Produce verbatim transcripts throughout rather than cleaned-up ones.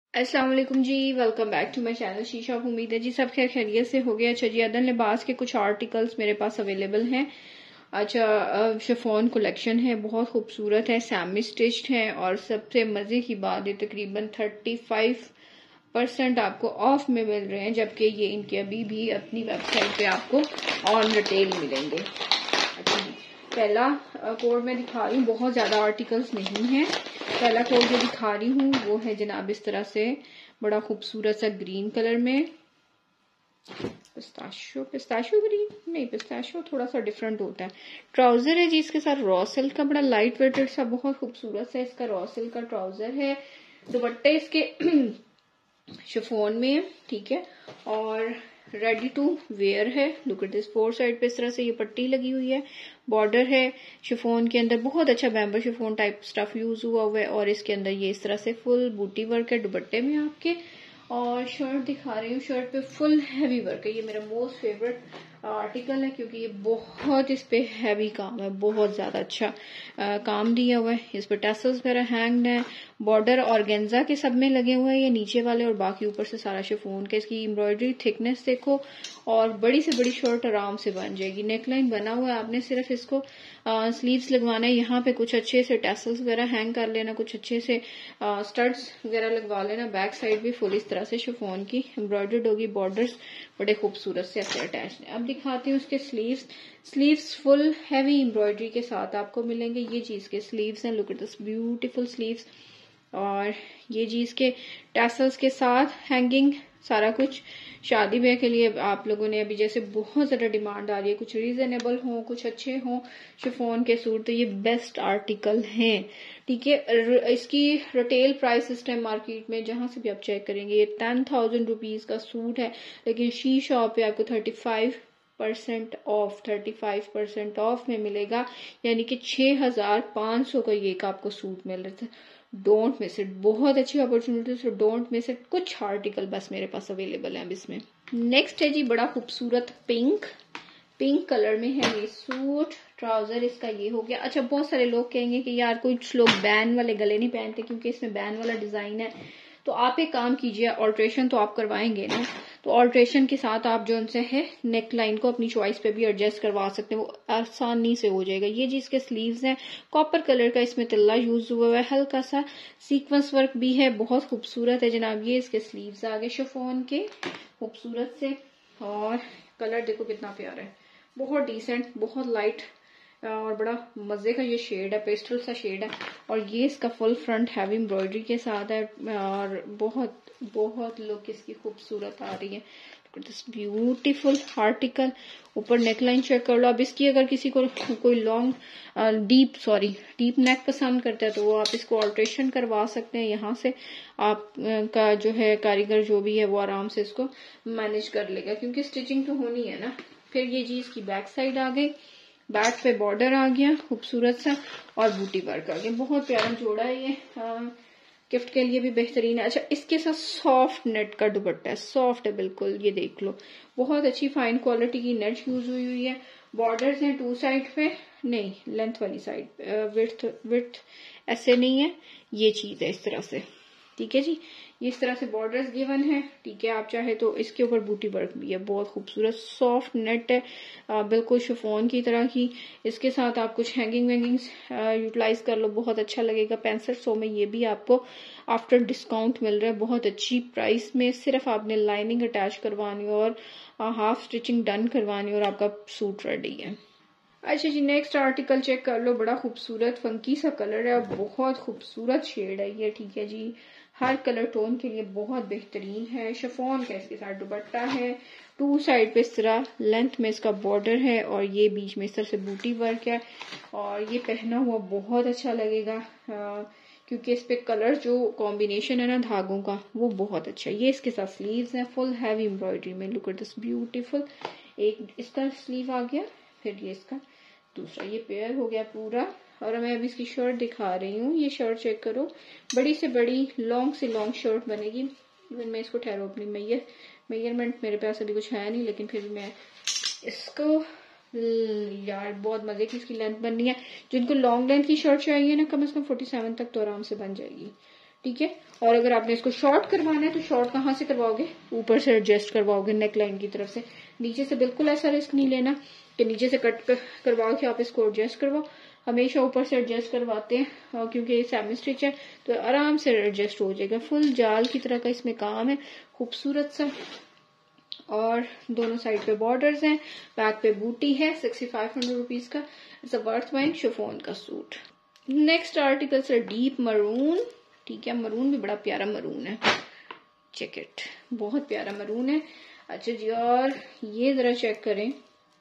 अस्सलाम वालेकुम जी। Welcome back to my channel Sheesha. उम्मीद है जी सब खैर खैरियत से हो गया। अच्छा जी, अदन लिबास के कुछ आर्टिकल्स मेरे पास अवेलेबल हैं। अच्छा, शिफॉन कलेक्शन है, बहुत खूबसूरत है, सेमी स्टिच्ड है और सबसे मजे की बात है तकरीबन थर्टी फाइव परसेंट आपको ऑफ में मिल रहे हैं, जबकि ये इनके अभी भी अपनी वेबसाइट पे आपको ऑन रिटेल मिलेंगे। अच्छा जी, पहला कोड मैं दिखा रही हूँ, बहुत ज्यादा आर्टिकल्स नहीं है। पहला कोड जो दिखा रही हूँ वो है जनाब इस तरह से बड़ा खूबसूरत सा ग्रीन कलर में, पिस्ताशियो पिस्ताशियो ग्रीन नहीं, पिस्ताशियो थोड़ा सा डिफरेंट होता है। ट्राउजर है जी इसके साथ रॉ सिल्क का, बड़ा लाइट वेटेड सा, बहुत खूबसूरत सा इसका रॉ सिल्क का ट्राउजर है। दुपट्टे इसके शिफॉन में, ठीक है, और रेडी टू वेयर है। Look at this, four side पे इस तरह से ये पट्टी लगी हुई है, बॉर्डर है शिफॉन के अंदर, बहुत अच्छा bamboo chiffon type stuff use हुआ हुआ है और इसके अंदर ये इस तरह से फुल बूटी वर्क है दुपट्टे में आपके। और शर्ट दिखा रही हूँ, शर्ट पे फुल हैवी वर्क है, ये मेरा मोस्ट फेवरेट आर्टिकल है क्योंकि ये बहुत, इस पे हैवी काम है, बहुत ज्यादा अच्छा आ, काम दिया हुआ है। इस पे टैसल्स वगैरह हैंग्ड है, बॉर्डर ऑर्गेन्जा के सब में लगे हुए हैं ये नीचे वाले, और बाकी ऊपर से सारा शिफॉन का। इसकी एम्ब्रॉयडरी थिकनेस देखो, और बड़ी से बड़ी शर्ट आराम से बन जाएगी। नेकलाइन बना हुआ है, आपने सिर्फ इसको स्लीव्स लगवाना है, यहाँ पे कुछ अच्छे से टैसल्स वगैरह हैंग कर लेना, कुछ अच्छे से स्टड्स वगैरह लगवा लेना। बैक साइड भी फुल इस तरह से शिफॉन की एम्ब्रॉयडर्ड होगी, बॉर्डर्स बड़े खूबसूरत से ऐसे अटैच है। अब दिखाती हूँ उसके sleeves. Sleeves full heavy embroidery के साथ आपको मिलेंगे। ये चीज के स्लीव्स हैं, look at this beautiful sleeves. और ये जी इसके टैसल्स के साथ हैंगिंग, सारा कुछ शादी ब्याह के लिए आप लोगों ने अभी जैसे बहुत ज्यादा डिमांड आ रही है, कुछ रीजनेबल हो, कुछ अच्छे हो शिफॉन के सूट, तो ये बेस्ट आर्टिकल हैं, ठीक है। इसकी रिटेल प्राइस इस टाइम मार्केट में जहां से भी आप चेक करेंगे ये टेन थाउजेंड रुपीज का सूट है, लेकिन शी शॉप पे आपको thirty five percent off thirty five percent off में मिलेगा, यानी कि छह हजार पांच सौ का ये का आपको सूट मिल रहा था। डोंट मिस इट, बहुत अच्छी opportunity, so don't miss it. कुछ आर्टिकल बस मेरे पास अवेलेबल है अब इसमें। नेक्स्ट है जी बड़ा खूबसूरत पिंक, पिंक कलर में है ये सूट, ट्राउजर इसका ये हो गया। अच्छा, बहुत सारे लोग कहेंगे कि यार कुछ लोग बैन वाले गले नहीं पहनते क्योंकि इसमें बैन वाला डिजाइन है, तो आप एक काम कीजिए, ऑल्ट्रेशन तो आप करवाएंगे ना, तो ऑल्ट्रेशन के साथ आप जो उनसे है नेक लाइन को अपनी चॉइस पे भी एडजस्ट करवा सकते हैं, वो आसानी से हो जाएगा। ये जी इसके स्लीव्स हैं, कॉपर कलर का इसमें तिल्ला यूज हुआ है, हल्का सा सीक्वेंस वर्क भी है, बहुत खूबसूरत है जनाब। ये इसके स्लीव्स आगे शिफॉन के खूबसूरत से, और कलर देखो कितना प्यारा है, बहुत डिसेंट, बहुत लाइट और बड़ा मजे का ये शेड है, पेस्टल सा शेड है। और ये इसका फुल फ्रंट हैवी एम्ब्रॉयडरी के साथ है, और बहुत बहुत लुक इसकी खूबसूरत आ रही है। This beautiful article. ऊपर नेकलाइन चेक कर लो। अब इसकी अगर किसी को कोई long deep sorry deep neck पसंद करता है तो वो आप इसको ऑल्ट्रेशन करवा सकते हैं, यहाँ से आप का जो है कारीगर जो भी है वो आराम से इसको मैनेज कर लेगा, क्योंकि स्टिचिंग तो होनी है ना। फिर ये जी इसकी बैक साइड आ गई, बैक पे बॉर्डर आ गया खूबसूरत सा, और बूटी वर्क आ गया, बहुत प्यारा जोड़ा है ये, गिफ्ट के लिए भी बेहतरीन है। अच्छा, इसके साथ सॉफ्ट नेट का दुपट्टा है, सॉफ्ट है बिल्कुल, ये देख लो, बहुत अच्छी फाइन क्वालिटी की नेट यूज हुई हुई है। बॉर्डर्स हैं टू साइड पे, नहीं लेंथ वाली साइड, विड्थ विड्थ ऐसे नहीं है, ये चीज है इस तरह से, ठीक है जी। ये इस तरह से बॉर्डर्स गिवन है, ठीक है। आप चाहे तो इसके ऊपर बूटी वर्क भी है, बहुत खूबसूरत सॉफ्ट नेट है, आ, बिल्कुल शिफॉन की तरह की। इसके साथ आप कुछ हैंगिंग वैंगिंग्स यूटिलाइज कर लो, बहुत अच्छा लगेगा। पैंसठ सौ में ये भी आपको आफ्टर डिस्काउंट मिल रहा है, बहुत अच्छी प्राइस में। सिर्फ आपने लाइनिंग अटैच करवानी और हाफ स्टिचिंग डन करवानी और आपका सूट रेडी है। अच्छा जी, नेक्स्ट आर्टिकल चेक कर लो, बड़ा खूबसूरत फंकी सा कलर है और बहुत खूबसूरत शेड है ये, ठीक है जी। हर कलर टोन के लिए बहुत बेहतरीन है। शिफॉन का इसके साथ दुपट्टा है, टू साइड पे इस तरह लेंथ में इसका बॉर्डर है, और ये बीच में इस तरह से बूटी वर्क है, और ये पहना हुआ बहुत अच्छा लगेगा आ, क्योंकि इस पे कलर जो कॉम्बिनेशन है ना धागों का वो बहुत अच्छा है। ये इसके साथ स्लीव्स है फुल हैवी एम्ब्रॉयडरी में, लुक एट दिस ब्यूटीफुल। एक इसका स्लीव आ गया, फिर ये इसका दूसरा, ये पेयर हो गया पूरा। और मैं अभी इसकी शर्ट दिखा रही हूँ, ये शर्ट चेक करो, बड़ी से बड़ी लॉन्ग से लॉन्ग शर्ट बनेगी। इवन मैं इसको ठहरो अपनी मेयर मेजरमेंट मेरे पास अभी कुछ है नहीं, लेकिन फिर भी मैं इसको, यार बहुत मजे की इसकी लेंथ बननी है। जिनको लॉन्ग लेंथ की शर्ट चाहिए ना, कम से कम फोर्टी सेवन तक तो आराम से बन जाएगी, ठीक है। और अगर आपने इसको शॉर्ट करवाना है तो शॉर्ट कहाँ से करवाओगे, ऊपर से एडजस्ट करवाओगे नेक लाइन की तरफ से। नीचे से बिल्कुल ऐसा रिस्क नहीं लेना कि नीचे से कट कर, करवाओ कि आप इसको एडजस्ट करवाओ, हमेशा ऊपर से एडजस्ट करवाते हैं, और क्योंकि ये सेमी स्टिच है तो आराम से एडजस्ट हो जाएगा। फुल जाल की तरह का इसमें काम है, खूबसूरत सा, और दोनों साइड पे बॉर्डर्स हैं, बैक पे बूटी है। सिक्सटी फाइव हंड्रेड रुपीज का it's a worth wine chiffon का suit. Next article sir deep maroon, ठीक है, मरून भी बड़ा प्यारा मरून है, चेक इट, बहुत प्यारा मरून है। अच्छा जी, और ये जरा चेक करें,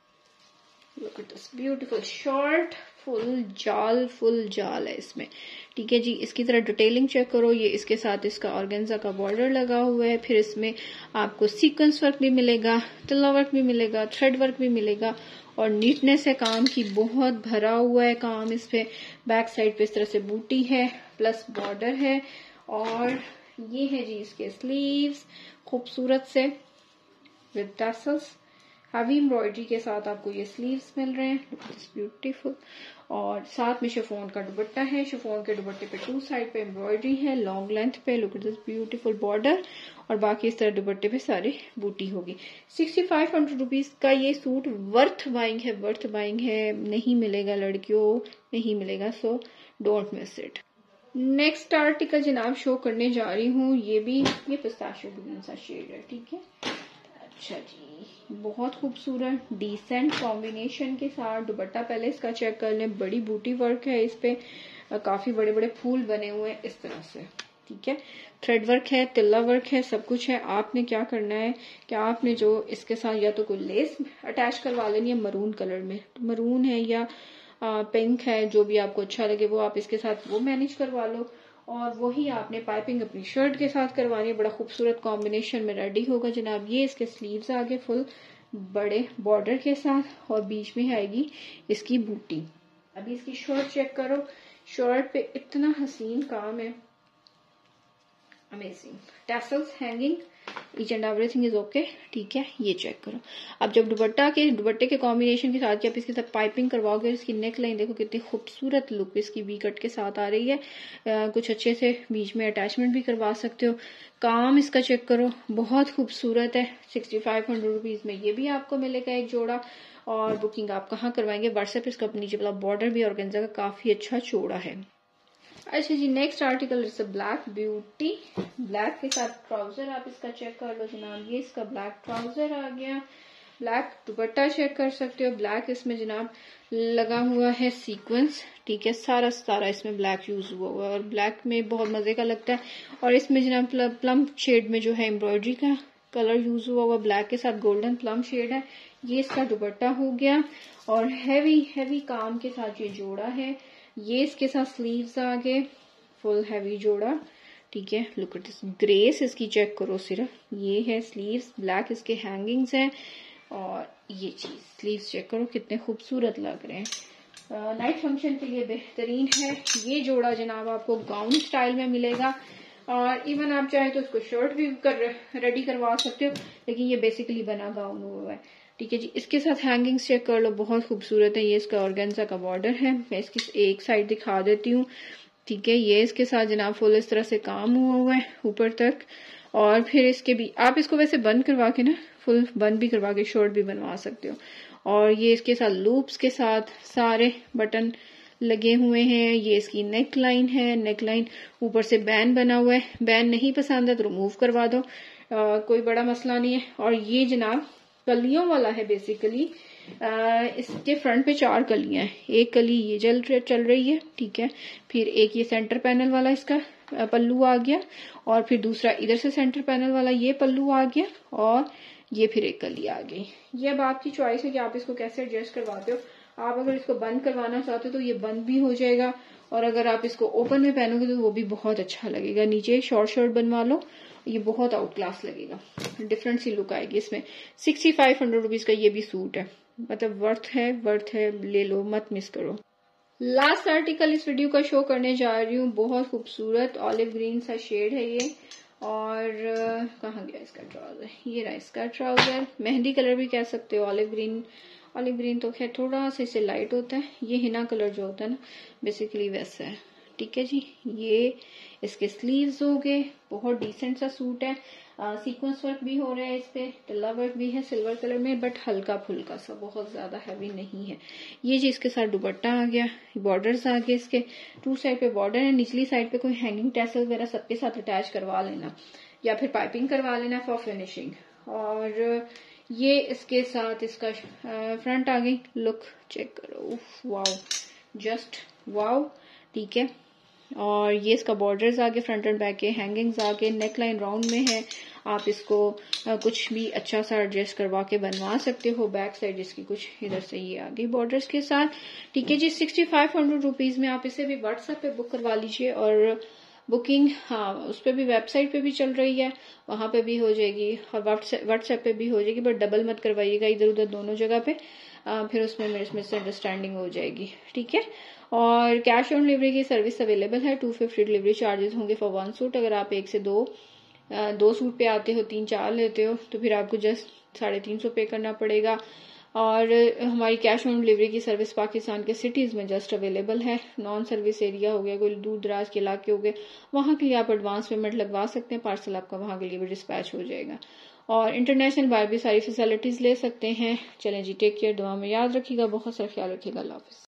look at this beautiful short full जाल, फुल जाल है इसमें, ठीक है जी। इसकी तरह डिटेलिंग चेक करो, ये इसके साथ इसका ऑर्गेन्जा का बॉर्डर लगा हुआ है, फिर इसमें आपको सीक्वेंस वर्क भी मिलेगा, तिल्ला वर्क भी मिलेगा, थ्रेड वर्क भी मिलेगा, और नीटनेस है काम की, बहुत भरा हुआ है काम इस पे। बैक साइड पे इस तरह से बूटी है प्लस बॉर्डर है, और ये है जी इसके स्लीव्स खूबसूरत से विद टैसल्स, हैवी एम्ब्रॉयडरी के साथ आपको ये स्लीव्स मिल रहे हैं, लुक दिस ब्यूटीफुल। और साथ में शिफॉन का दुपट्टा है, शिफॉन के दुपट्टे पे टू साइड पे एम्ब्रॉयडरी है लॉन्ग लेंथ पे, लुक दिस ब्यूटीफुल बॉर्डर, और बाकी इस तरह दुपट्टे पे सारे बूटी होगी। सिक्सटी फाइव हंड्रेड रुपीज का ये सूट वर्थ बाइंग है, वर्थ बाइंग है, नहीं मिलेगा लड़कियों, नहीं मिलेगा, so don't miss it. Next article जनाब शो करने जा रही हूँ, ये भी ये पिस्ताशियो ग्रीन सा शेड है, ठीक है। अच्छा जी, बहुत खूबसूरत डिसेंट कॉम्बिनेशन के साथ दुपट्टा पहले इसका चेक कर लें, बड़ी बूटी वर्क है इस पे, काफी बड़े बड़े फूल बने हुए हैं इस तरह से, ठीक है। थ्रेड वर्क है, तिल्ला वर्क है, सब कुछ है। आपने क्या करना है कि आपने जो इसके साथ या तो कोई लेस अटैच करवा लेनी है मरून कलर में, तो मरून है या पिंक है, जो भी आपको अच्छा लगे वो आप इसके साथ वो मैनेज करवा लो, और वही आपने पाइपिंग अपनी शर्ट के साथ करवानी है। बड़ा खूबसूरत कॉम्बिनेशन में रेडी होगा जनाब। ये इसके स्लीव्स आगे फुल बड़े बॉर्डर के साथ, और बीच में आएगी इसकी बूटी। अभी इसकी शर्ट चेक करो, शर्ट पे इतना हसीन काम है, amazing, tassels hanging, each and everything is okay, ठीक है। ये चेक करो, अब जब दुपट्टा के दुपट्टे के कॉम्बिनेशन के साथ आप इसके साथ पाइपिंग करवाओगे, इसकी नेक लाइन देखो कितनी खूबसूरत लुक इसकी वी कट के साथ आ रही है। आ, कुछ अच्छे से बीच में अटैचमेंट भी करवा सकते हो। काम इसका चेक करो, बहुत खूबसूरत है। सिक्सटी फाइव हंड्रेड रुपीज में ये भी आपको मिलेगा एक जोड़ा। और बुकिंग आप कहाँ करवाएंगे, व्हाट्सएप, इसका नीचे वाला बॉर्डर भी ऑर्गेन्जा का काफी अच्छा चौड़ा है। अच्छा जी, next article is black beauty, black के साथ ट्राउजर आप इसका चेक कर लो जनाब। ये इसका ब्लैक ट्राउजर आ गया, ब्लैक दुपट्टा चेक कर सकते हो, ब्लैक इसमें जनाब लगा हुआ है सीक्वेंस, ठीक है, सारा सारा इसमें ब्लैक यूज हुआ हुआ है, और ब्लैक में बहुत मजे का लगता है। और इसमें जनाब प्लम शेड में जो है एम्ब्रॉयडरी का कलर यूज हुआ हुआ, ब्लैक के साथ गोल्डन प्लम शेड है। ये इसका दुपट्टा हो गया, और हैवी हैवी काम के साथ ये जोड़ा है। ये इसके साथ स्लीव्स आ गए, फुल हैवी जोड़ा, ठीक है। लुक एट दिस ग्रेस इसकी चेक करो सिर्फ, ये है स्लीव्स, ब्लैक इसके हैंगिंग्स हैं, और ये चीज स्लीव्स चेक करो कितने खूबसूरत लग रहे हैं, नाइट फंक्शन के लिए बेहतरीन है। ये जोड़ा जनाब आपको गाउन स्टाइल में मिलेगा, और इवन आप चाहे तो इसको शर्ट भी कर रेडी करवा सकते हो, लेकिन ये बेसिकली बना गाउन हुआ है, ठीक है जी। इसके साथ हैंगिंग्स चेक कर लो, बहुत खूबसूरत है। ये इसका ऑर्गेन्जा का बॉर्डर है, मैं इसकी एक साइड दिखा देती हूँ, ठीक है। ये इसके साथ जनाब फुल इस तरह से काम हुआ हुआ है ऊपर तक, और फिर इसके भी आप इसको वैसे बंद करवा के ना फुल बंद भी करवा के शॉर्ट भी बनवा सकते हो। और ये इसके साथ लूप्स के साथ सारे बटन लगे हुए हैं। ये इसकी नेक लाइन है, नेक लाइन ऊपर से बैन बना हुआ है, बैन नहीं पसंद है तो रिमूव करवा दो, आ, कोई बड़ा मसला नहीं है। और ये जनाब कलियों वाला है बेसिकली, आ, इसके फ्रंट पे चार कलियां हैं, एक कली ये जल चल रही है, ठीक है, फिर एक ये सेंटर पैनल वाला इसका पल्लू आ गया, और फिर दूसरा इधर से सेंटर पैनल वाला ये पल्लू आ गया, और ये फिर एक कली आ गई। ये अब आपकी चॉइस है कि आप इसको कैसे एडजस्ट करवाते हो। आप अगर इसको बंद करवाना चाहते हो तो ये बंद भी हो जाएगा, और अगर आप इसको ओपन में पहनोगे तो वो भी बहुत अच्छा लगेगा। नीचे शॉर्ट शर्ट बनवा लो, ये बहुत आउट क्लास लगेगा, डिफरेंट सी लुक आएगी इसमें। सिक्सटी फाइव हंड्रेड रुपीज का ये भी सूट है, मतलब वर्थ है, वर्थ है, ले लो, मत मिस करो। लास्ट आर्टिकल इस वीडियो का शो करने जा रही हूँ, बहुत खूबसूरत ऑलिव ग्रीन सा शेड है ये, और कहाँ गया इसका ट्राउजर, ये रहा इसका ट्राउजर, मेहंदी कलर भी कह सकते हो, ऑलिव ग्रीन। ऑलिव ग्रीन तो खैर थोड़ा सा इससे लाइट होता है, ये हिना कलर जो होता है ना बेसिकली वैसा है, ठीक है जी। ये इसके स्लीव्स हो गए, बहुत डिसेंट सा सूट है। सीक्वेंस वर्क भी हो रहा है इस पे, टिल्ला वर्क भी है सिल्वर कलर में, बट हल्का फुल्का सा, बहुत ज्यादा हैवी नहीं है। ये जी इसके साथ दुपट्टा आ गया, बॉर्डर्स आ गए इसके, टू साइड पे बॉर्डर है, निचली साइड पे कोई हैंगिंग टैसल वगैरह सबके साथ अटैच करवा लेना या फिर पाइपिंग करवा लेना फॉर फिनिशिंग। और ये इसके साथ इसका फ्रंट आ गई, लुक चेक करो, वाओ, जस्ट वाओ, ठीक है। और ये इसका बॉर्डर्स आगे, फ्रंट एंड बैक के हैंगिंग्स आगे, नेक लाइन राउंड में है, आप इसको आ, कुछ भी अच्छा सा एडजस्ट करवा के बनवा सकते हो। बैक साइड इसकी कुछ इधर से ये आगे बॉर्डर्स के साथ, ठीक है जी। सिक्सटी फाइव हंड्रेड रुपीज में आप इसे भी व्हाट्सएप पे बुक करवा लीजिए, और बुकिंग हाँ उस पर भी वेबसाइट पे भी चल रही है, वहां पे भी हो जाएगी, और व्हाट्सएप पे भी हो जाएगी, बट डबल मत करवाइएगा इधर उधर दोनों जगह पे, आ, फिर उसमें मिसअंडरस्टैंडिंग हो जाएगी, ठीक है। और कैश ऑन डिलीवरी की सर्विस अवेलेबल है, टू फिफ्टी डिलीवरी चार्जेस होंगे फॉर वन सूट। अगर आप एक से दो आ, दो सूट पे आते हो, तीन चार लेते हो, तो फिर आपको जस्ट साढ़े तीन सौ पे करना पड़ेगा। और हमारी कैश ऑन डिलीवरी की सर्विस पाकिस्तान के सिटीज में जस्ट अवेलेबल है। नॉन सर्विस एरिया हो गया, कोई दूर दराज के इलाके हो गए, वहां के लिए आप एडवांस पेमेंट लगवा सकते हैं, पार्सल आपका वहां के लिए भी डिस्पैच हो जाएगा। और इंटरनेशनल बाहर भी सारी फैसिलिटीज ले सकते हैं। चलें जी, टेक केयर, दुआ में याद रखिएगा, बहुत सारा ख्याल रखिएगा, अल्लाह हाफिज।